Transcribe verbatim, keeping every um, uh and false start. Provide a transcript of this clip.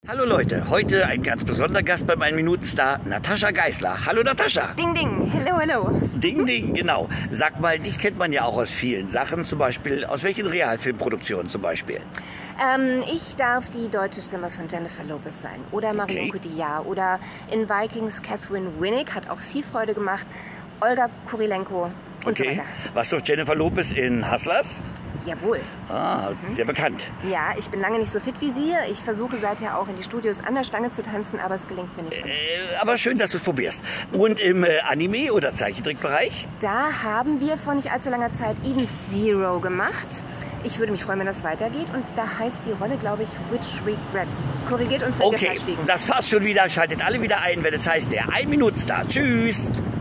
Hallo Leute, heute ein ganz besonderer Gast beim ein-Minuten-Star, Natascha Geisler. Hallo Natascha. Ding, ding, hello, hello. Ding, ding, genau. Sag mal, dich kennt man ja auch aus vielen Sachen, zum Beispiel, aus welchen Realfilmproduktionen zum Beispiel? Ähm, ich darf die deutsche Stimme von Jennifer Lopez sein oder Marion Okay. Cotillard oder in Vikings Catherine Winnick, hat auch viel Freude gemacht, Olga Kurilenko und so Okay. weiter. Warst du Jennifer Lopez in Hustlers? Jawohl. Ah, sehr bekannt. Ja, ich bin lange nicht so fit wie Sie. Ich versuche seither auch in die Studios an der Stange zu tanzen, aber es gelingt mir nicht. Äh, aber schön, dass du es probierst. Und im äh, Anime- oder Zeichentrickbereich? Da haben wir vor nicht allzu langer Zeit Eden Zero gemacht. Ich würde mich freuen, wenn das weitergeht. Und da heißt die Rolle, glaube ich, Witch Regrets. Korrigiert uns, wenn wir Okay, falsch liegen. das war's schon wieder. Schaltet alle wieder ein, wenn es heißt, der ein-Minuten-Star. Tschüss.